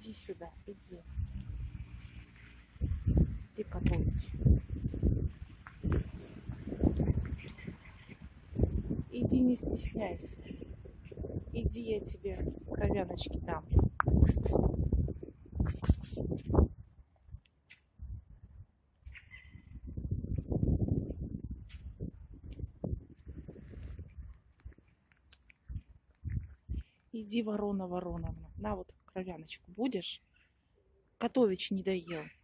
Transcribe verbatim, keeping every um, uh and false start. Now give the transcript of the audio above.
Иди сюда, иди. Иди, Котович. Иди, не стесняйся. Иди, я тебе кровяночки дам. Кс-кс-кс. Кс-кс-кс. Иди, ворона Вороновна. На вот кровяночку будешь? Котович не доел.